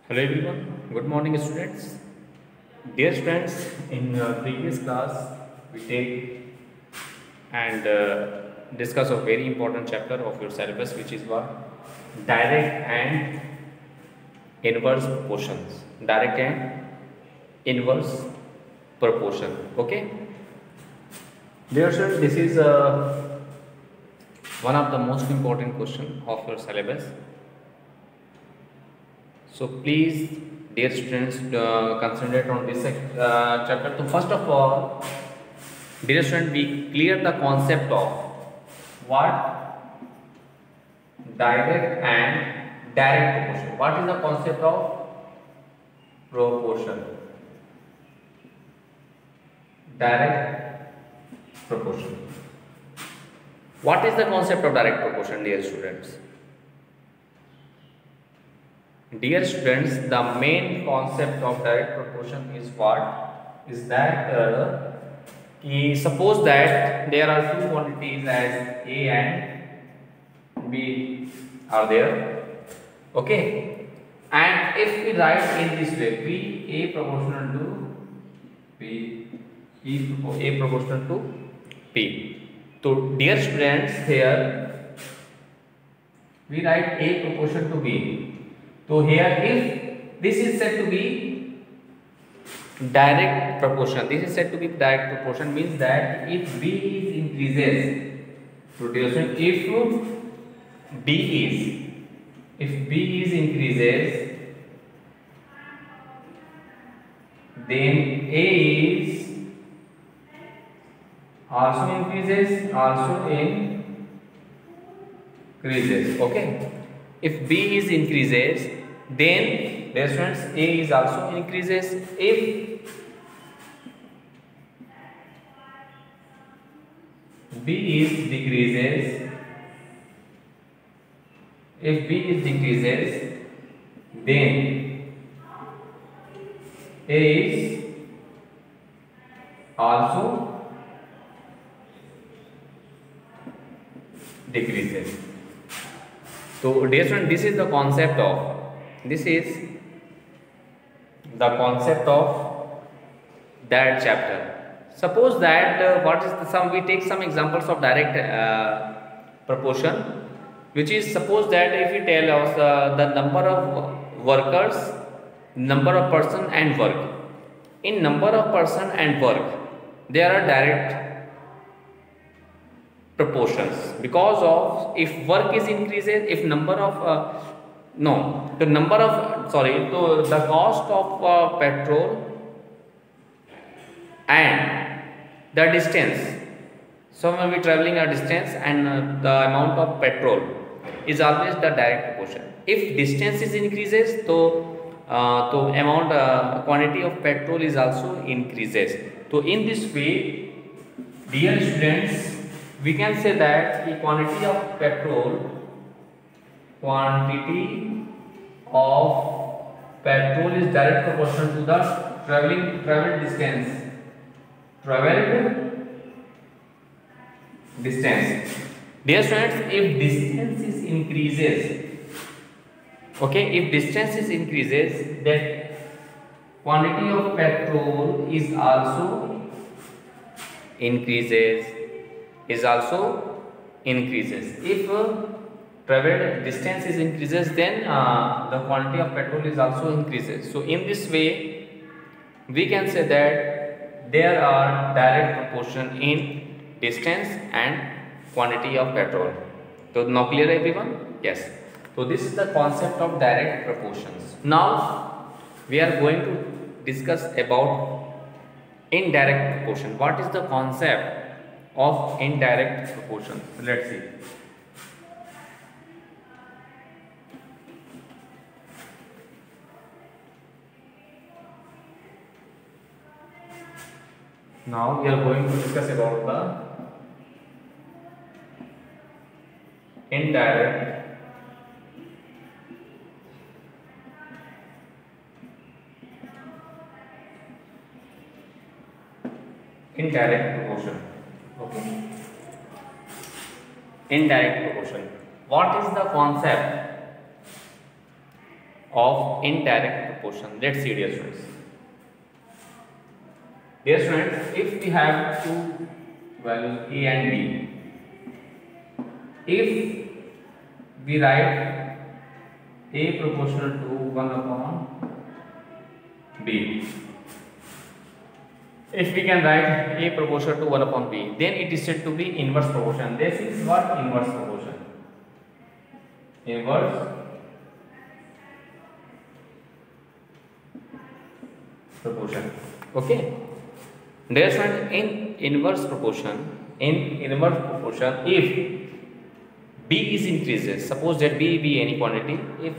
Hello everyone, good morning students. Dear students, in previous class we take and discuss a very important chapter of your syllabus, which is what? Direct and inverse proportions. Direct and inverse proportion. Okay. Dear students, this is one of the most important question of your syllabus. So please, dear students, concentrate on this chapter. So first of all, dear student, we clear the concept of what? Direct and direct proportion. What is the concept of proportion? Direct proportion. What is the concept of direct proportion, dear students? Dear students, the main concept of direct proportion is what? Is that suppose that there are two quantities as A and B are there, okay, and if we write in this way, P A proportional to P, A proportional to P. So dear students, here we write A proportion to B. So here, if this is said to be direct proportion, this is said to be direct proportion, means that if B is increases, so if B is increases, then A is also increases, okay. If B is increases, then dear students, A is also increases. If B is decreases, then A is also decreases. So dear student, this is the concept of that chapter. Suppose that what is we take some examples of direct proportion, which is, suppose that if we tell us the number of workers, number of person and work. In number of person and work, there are direct proportions, because of if work is increases, if number of the cost of petrol and the distance. So when we traveling a distance and the amount of petrol is always the direct proportion. If distance is increases, so amount quantity of petrol is also increases. So in this way, dear students, we can say that the quantity of petrol is direct proportional to the traveled distance. Dear students, if distance is increases, then quantity of petrol is also increases. If traveled distance is increases, then the quantity of petrol is also increases. So in this way, we can say that there are direct proportion in distance and quantity of petrol. So now clear everyone? Yes. So this is the concept of direct proportions. Now we are going to discuss about indirect proportion. What is the concept of indirect proportion? Let's see. Now we are going to discuss about the indirect proportion. Okay. Indirect proportion. What is the concept of indirect proportion. Let's see, dear students. Dear students, if we have two values A and B, if we write A proportional to 1 upon B, if we can write A proportional to 1 upon B, then it is said to be inverse proportion. This is what inverse proportion. Inverse proportion. Okay. Dear students, in inverse proportion, if B is increases, suppose that B be any quantity, if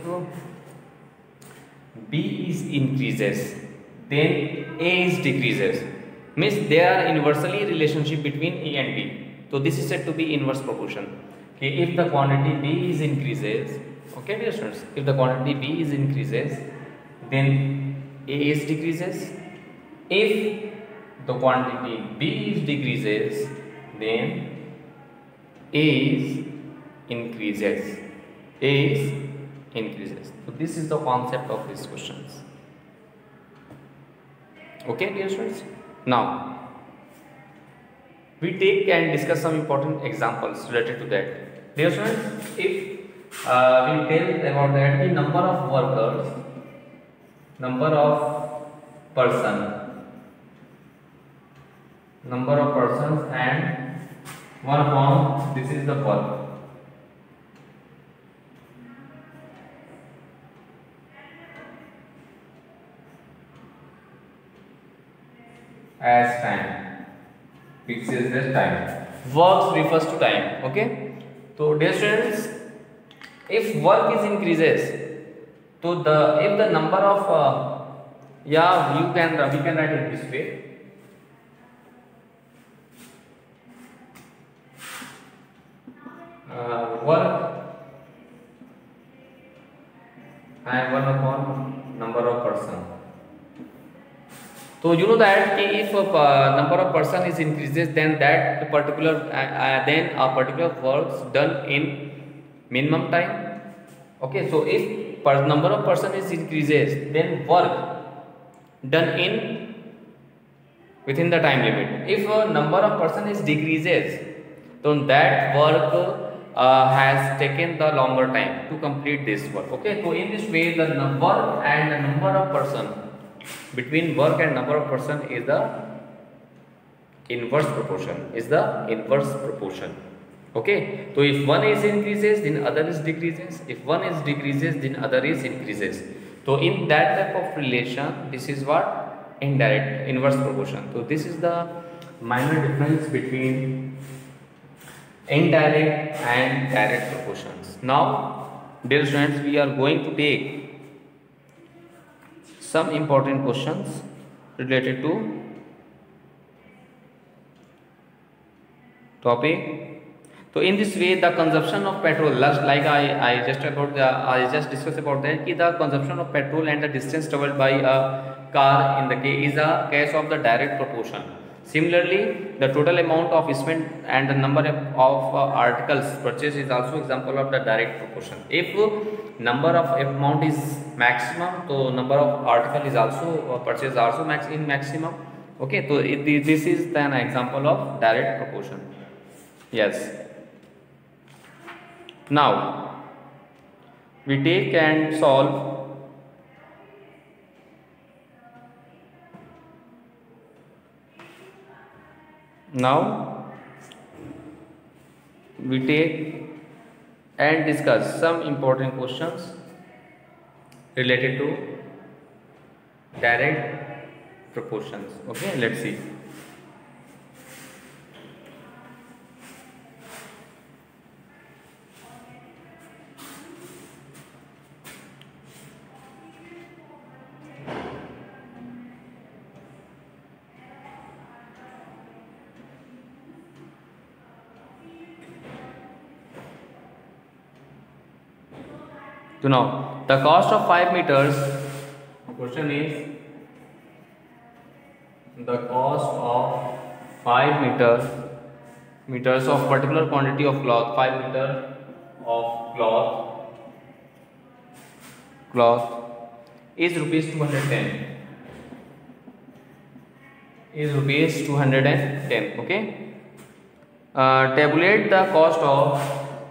B is increases, then A is decreases. Means there are inversely relationship between A and B. So this is said to be inverse proportion. Okay, if the quantity B is increases, okay dear students, if the quantity B is increases, then A is decreases. If the quantity B is decreases, then A is increases. A is increases. So this is the concept of these questions. Okay dear students. Now we take and discuss some important examples related to that. Dear students, if we tell about that the number of workers, number of persons and 1 upon this is the work. As time, fixes this time. Works refers to time. Okay. So dear students, if work is increases, so if the number of we can write it this way. Work and 1 upon number of person. So you know that if number of person is increases, then that particular then a particular works done in minimum time. Okay, so if number of person is increases, then work done in within the time limit. If number of person is decreases, then that work has taken the longer time to complete this work. Okay, so in this way the work and the number of person, between work and number of person is the inverse proportion. Okay, so if one is increases, then other is decreases. If one is decreases, then other is increases. So in that type of relation, this is what inverse proportion. So this is the minor difference between indirect and direct proportions. Now dear students, we are going to take some important questions related to topic. So in this way, the consumption of petrol, like I just discussed about that, the consumption of petrol and the distance traveled by a car in the case is a case of the direct proportion. Similarly, the total amount of spent and the number of articles purchased is also example of the direct proportion. If number of amount is maximum, so number of article is also purchased also in maximum. Okay, so this is an example of direct proportion. Yes. Now we take and solve we take and discuss some important questions related to direct proportions. Okay, let's see. So now the cost of 5 meters, the question is the cost of 5 meters of particular quantity of cloth, 5 meters of cloth is rupees 210. Is rupees 210. Okay. Tabulate the cost of.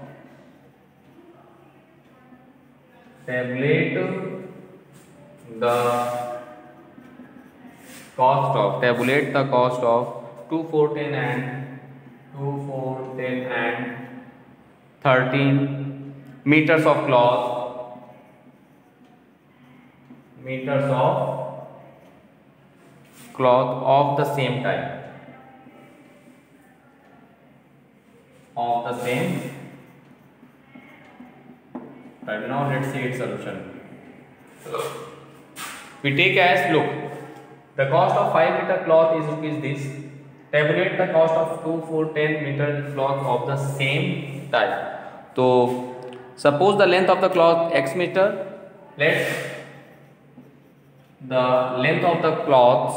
Tabulate the cost of 2, 4, 10 and 13 meters of cloth. Meters of cloth of the same type. Right now, let's see its solution. We take as, look, the cost of 5 meter cloth is rupees this. Tabulate the cost of 2, 4, 10 meter cloth of the same type. So suppose the length of the cloth x meter. Let the length of the cloth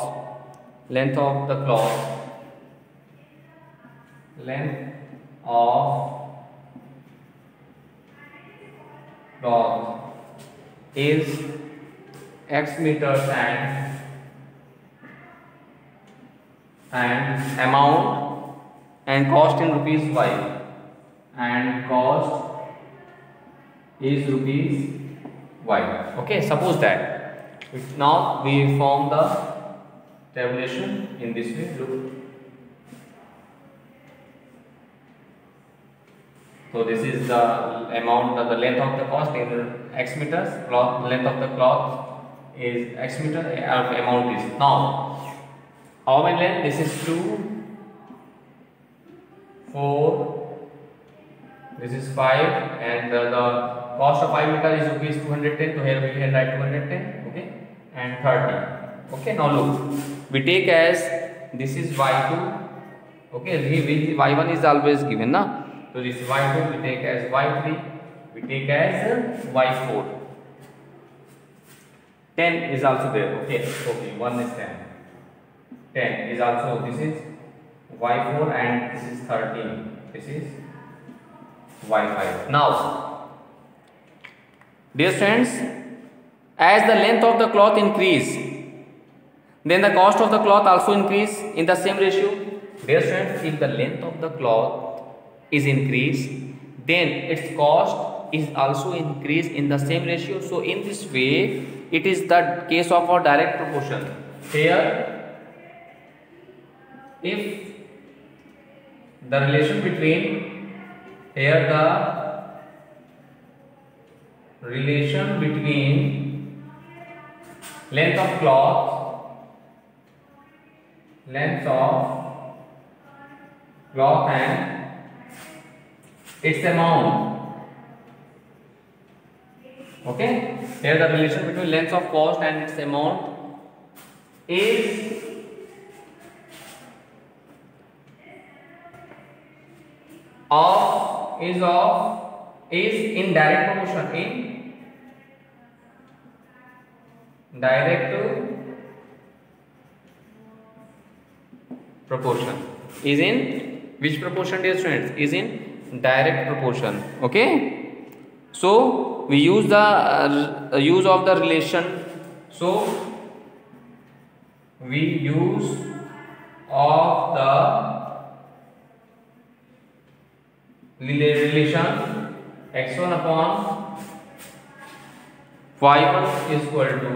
is x meters and amount and cost in rupees y, and cost is rupees y. Okay, suppose that. Now we form the tabulation in this way. Look. So this is the amount of the length of the cost in x meters. Length of the cloth is x meter. Amount is, now how many length? This is 2, 4. This is 5, and the cost of 5 meter is rupees 210. So here we can write 210. Okay, and 30. Okay, now look, we take as, this is y2. Okay, y1 is always given, na? So this is y2, we take as y3, we take as y4. 10 is also there. Okay, 1 is 10. 10 is also, this is y4 and this is 13. This is y5. Now, dear friends, as the length of the cloth increase, then the cost of the cloth also increase in the same ratio. Dear friends, if the length of the cloth is increased, then its cost is also increased in the same ratio. So in this way, it is the case of our direct proportion. Here, if the relation between, here the relation between length of cloth and its amount. Okay, here the relation between length of cost and its amount is in direct proportion. In direct proportion is in which proportion, dear students? Is in direct proportion. Okay, so we use the use of the relation. So we use of the relation x1 upon y1 is equal to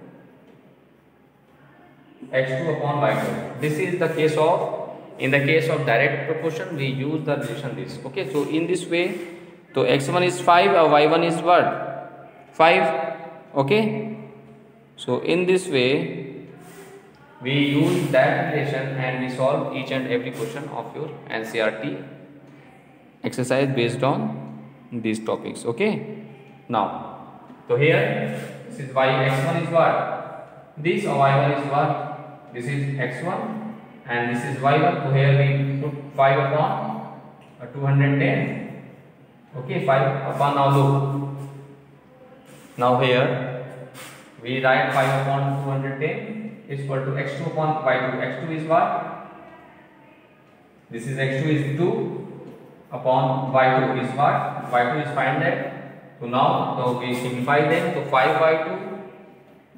x2 upon y2. This is the case of, in the case of direct proportion, we use the relation this. Okay, so in this way, so x1 is 5 or y1 is what? 5. Okay, so in this way we use that relation and we solve each and every question of your NCERT exercise based on these topics. Okay, now so here this is x1 is what? This, or y1 is what? This is x1 and this is y1. So here we put 5 upon 210. Okay, 5 upon, now look, now here we write 5 upon 210 is equal to x2 upon y2. x2 is what? This is x2 is 2 upon y2 is what? y2 is 500. So now, so we simplify them. So 5 by 2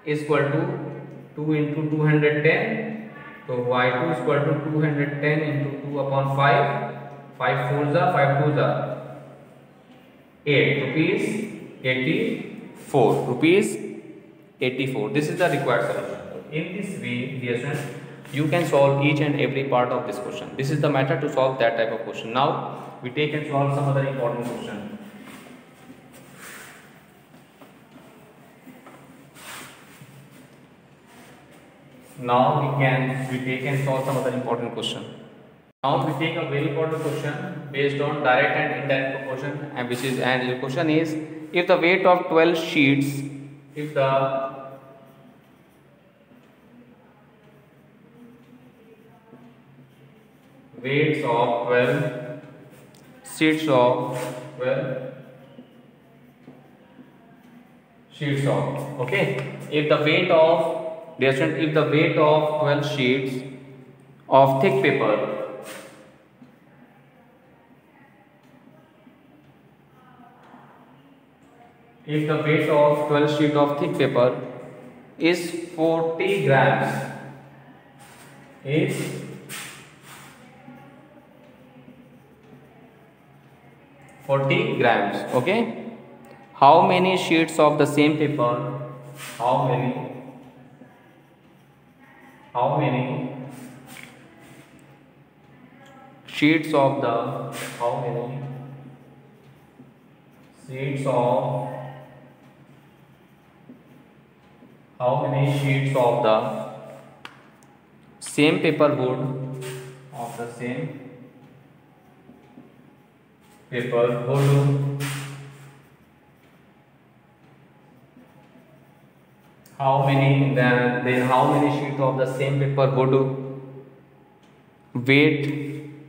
is equal to 2 into 210. So y2 is equal to 210 into 2 upon 5. 5 4s are 5 2s are 8 rupees 84 rupees 84. This is the required solution. In this way, dear students, you can solve each and every part of this question. This is the method to solve that type of question. Now we take and solve some other important question. Now we take and solve some other important question. Now we take a very important question based on direct and indirect proportion, and the question is, if the weight of 12 sheets, if the weights of 12 sheets of 12 sheets of, okay, if the weight of, dear student, if the weight of 12 sheets of thick paper if the weight of 12 sheet of thick paper is 40 grams, is 40 grams, okay, how many sheets of the same paper, how many sheets of the, how many sheets of the same paper would, of the same paper would, how many, then how many sheets of the same paper would weight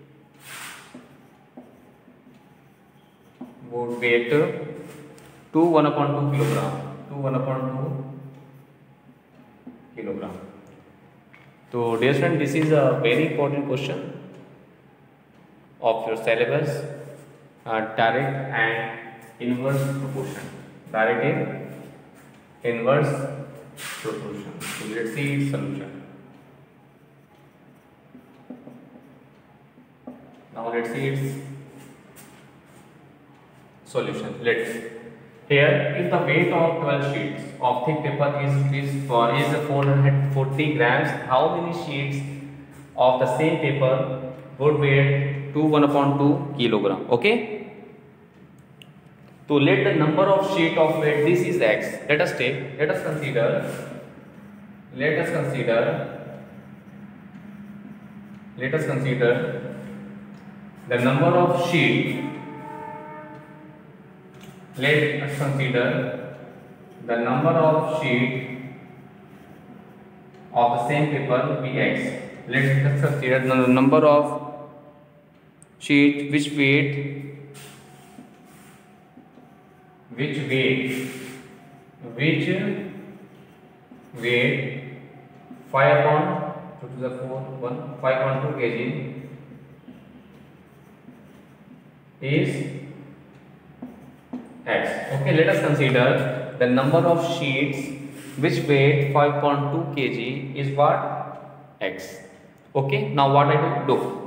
2 1/2 kilogram, 2 1/2 kilogram. So dear student, this is a very important question of your syllabus, direct and inverse proportion, direct and inverse proportion. So let's see its solution. Now let's see its solution. Here, if the weight of 12 sheets of thick paper is 440 grams, how many sheets of the same paper would weigh 2 1/2 kilogram? Okay. So let the number of sheet of weight, this is x. Let us consider the number of sheet. Let us consider the number of sheet of the same paper be x. Let us consider the number of sheet which weight 5/2 kg is x. Okay, let us consider the number of sheets which weight 5.2 kg is what? X. Okay, now what I do?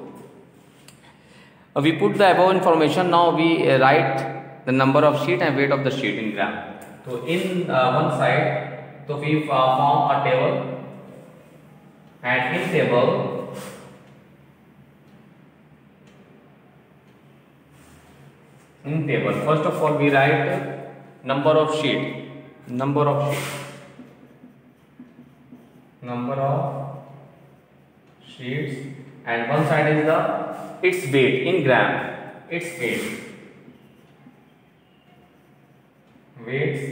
We put the above information. Now we write the number of sheet and weight of the sheet in gram. So in one side, so we form a table, and in table first of all we write number of sheets, and one side is its weight in gram, weights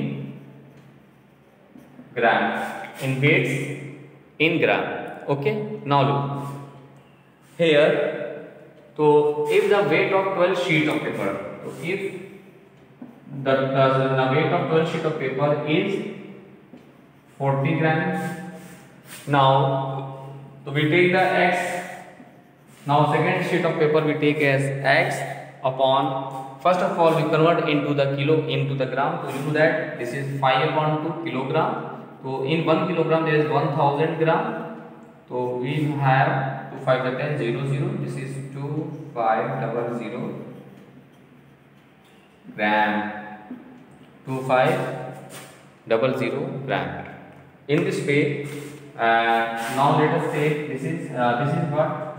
in gram. Okay, now look here. So if the weight of 12 sheet of paper, so if the weight of 12 sheet of paper is 40 grams, now so we take the x. Now second sheet of paper we take as x upon, first of all we convert into the kilo, into the gram. So we do that, this is 5/2 kilogram, तो in 1 kilogram there is 1000 gram. So we have 2 5 10 0 0. This is 2500 gram. 2500 gram. In this way, now let us take this is what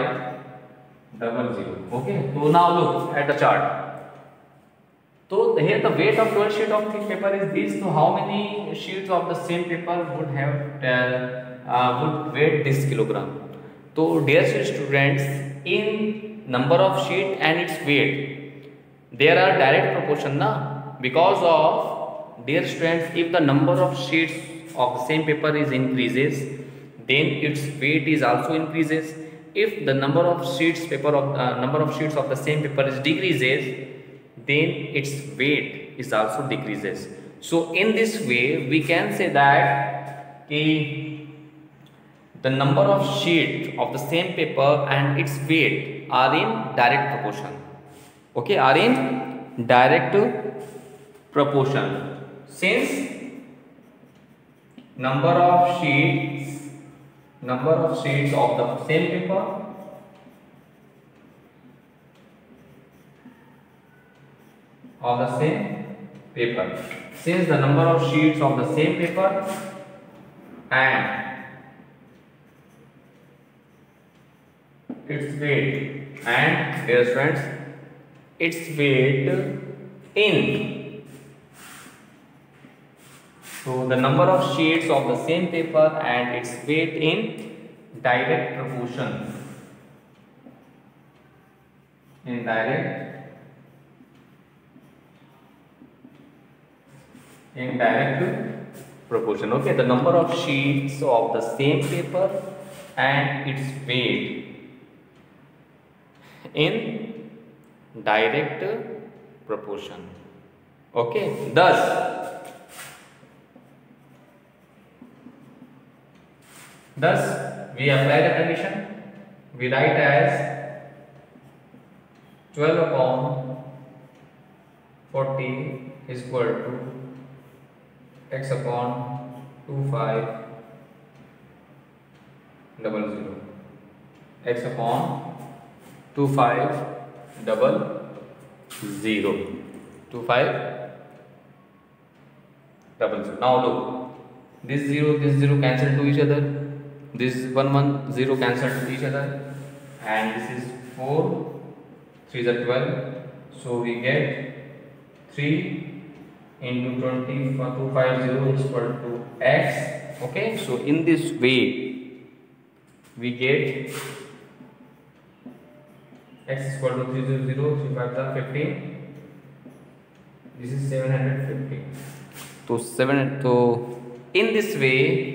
2500. Okay. So now look at the chart. So here the weight of 12 sheet of thin paper is this. So how many sheets of the same paper would have would weight this kilogram? So dear students, in number of sheet and its weight, there are direct proportion na. Because of, dear students, if the number of sheets of the same paper is increases, then its weight is also increases. If the number of sheets of the same paper is decreases, then its weight is also decreases. So in this way we can say that the number of sheets of the same paper and its weight are in direct proportion. Okay, are in direct proportion. Since number of sheets of the same paper since the number of sheets of the same paper and its weight and dear friends, its weight in, so the number of sheets of the same paper and its weight in direct proportion, in direct proportion. Okay, the number of sheets of the same paper and its weight in direct proportion. Okay, thus we apply the condition. We write as 12 upon 40 is equal to x upon 2500, x upon 2500. Now look, this 0 cancel to each other, this 1 0 cancel to each other, and this is 4 3 is 12, so we get 3 into 20 for 250 is equal to x. Okay, so in this way we get x is equal to 300, 3 5 are 15, this is 750. So in this way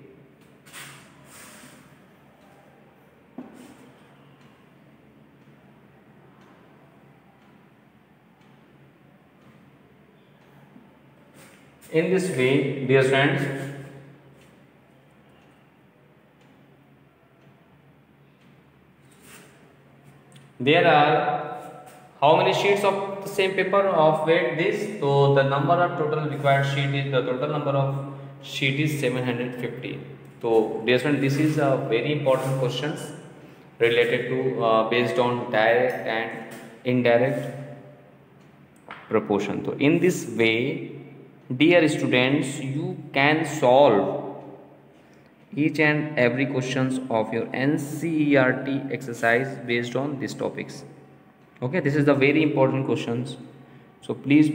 dear friends, there are how many sheets of the same paper of weight this? So the number of total required sheet is, the total number of sheet is 750. So dear friends, this is a very important questions related to based on direct and indirect proportion. So in this way, dear students, you can solve each and every questions of your NCERT exercise based on these topics. Okay, this is the very important questions. So please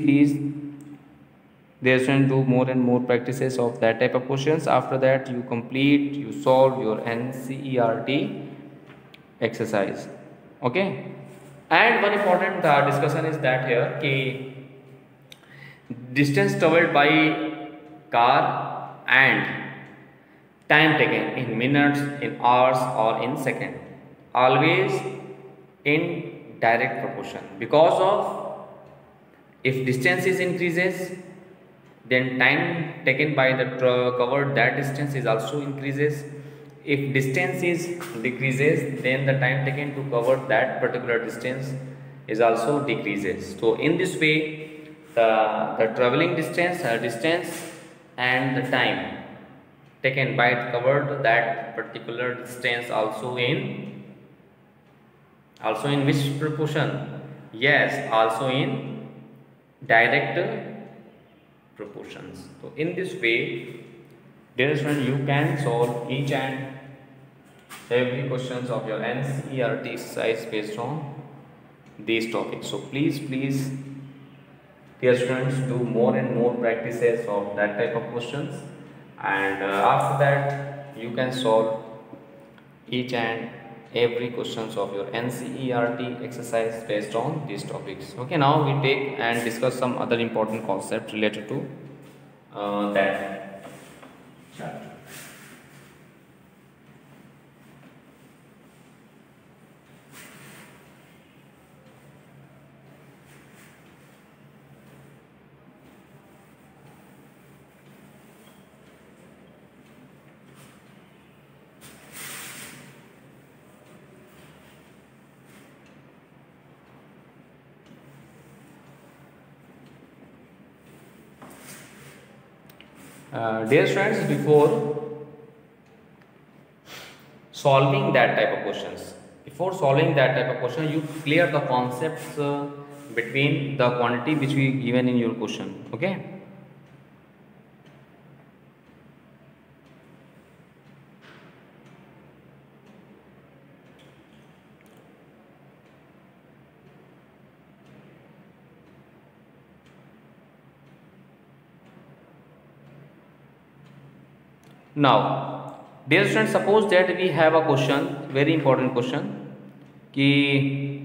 dear students, do more and more practices of that type of questions. After that you solve your NCERT exercise. Okay, and one important discussion is that here distance traveled by car and time taken in minutes, in hours or in second, always in direct proportion, because of if distance is increases, then time taken by the covered that distance is also increases. If distance is decreases, then the time taken to cover that particular distance is also decreases. So in this way, the traveling distance and the time taken by it covered that particular distance also in which proportion? Yes, also in direct proportions. So in this way, dear student, you can solve each and every questions of your NCERT exercise based on these topics. So please dear students, do more and more practices of that type of questions, and after that you can solve each and every questions of your NCERT exercise based on these topics. Okay, now we take and discuss some other important concepts related to that chapter. Dear students, before solving that type of questions, you clear the concepts between the quantity which we given in your question. Okay. Now, dear students, suppose that we have a question, very important question, कि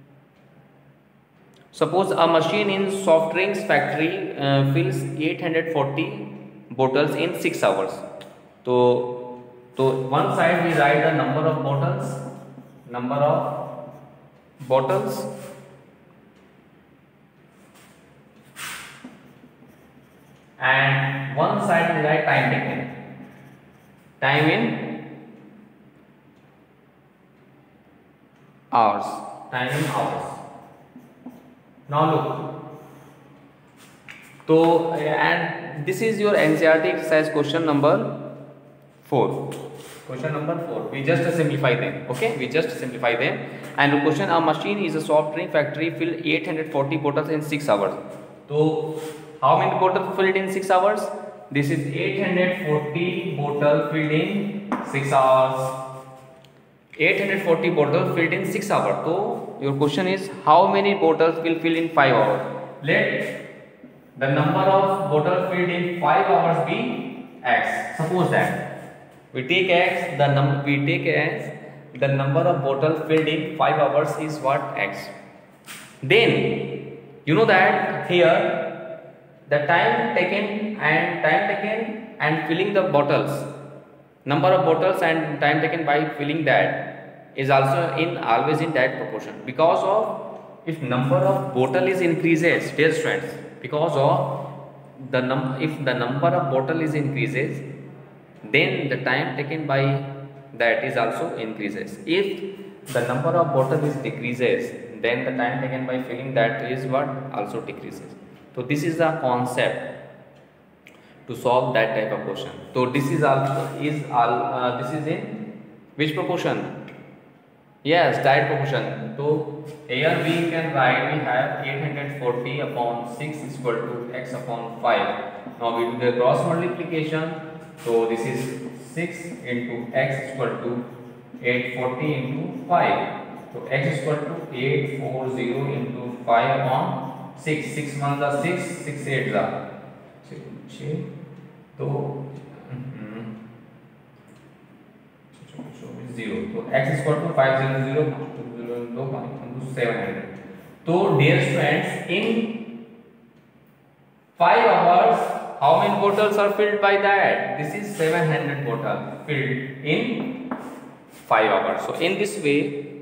suppose a machine in soft drinks factory fills 840 bottles in 6 hours. So one side we write the number of bottles, and one side we write time taken. Time in hours. Now look. So and this is your NCERT exercise question number 4. We just simplify them. Okay, we just simplify them. And the question: a machine is a soft drink factory fill 840 bottles in 6 hours. So how many bottles filled in 6 hours? This is 840 bottles filled in 6 hours. 840 bottles filled in 6 hours. So your question is, how many bottles will fill in 5 hours? Let the number of bottles filled in 5 hours be X. Suppose that we take X, the number of bottles filled in 5 hours is what? X. Then you know that here the time taken and filling the bottles, number of bottles and time taken by filling that is also always in that proportion, because of if number of bottle is increases, dear students, because of if the number of bottle is increases, then the time taken by that is also increases. If the number of bottle is decreases, then the time taken by filling that is what also decreases. So this is the concept to solve that type of question. So this is this is in which proportion? Yes, direct proportion. So here we can write, we have 840 upon 6 is equal to x upon 5. Now we do the cross multiplication. So this is 6 into x is equal to 840 into 5. So x is equal to 840 into 5 upon 6. 6 1 the 6, 6 8 the 6. So 0. So x is equal to 500 into 700. So dear students, in 5 hours, how many bottles are filled by that? This is 700 bottles filled in 5 hours. So in this way,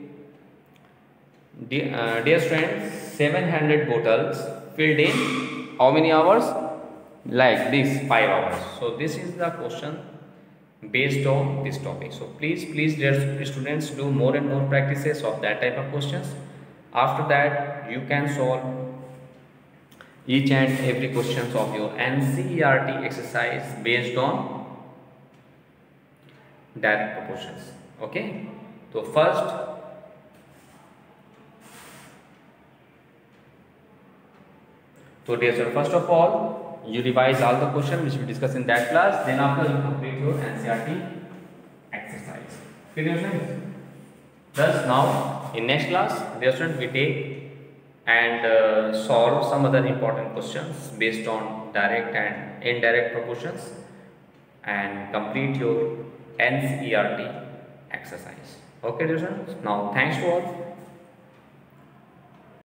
dear students, 700 bottles filled in how many hours? Like this, 5 hours. So this is the question based on this topic. So please dear students, do more and more practices of that type of questions. After that you can solve each and every questions of your NCERT exercise based on direct proportions. Okay, so dear sir, first of all you revise all the questions which we discussed in that class, then after you complete your NCERT exercise. Okay dear students, thus now in next class dear students we take and solve some other important questions based on direct and indirect proportions and complete your NCERT exercise. Okay dear students, now thanks for all.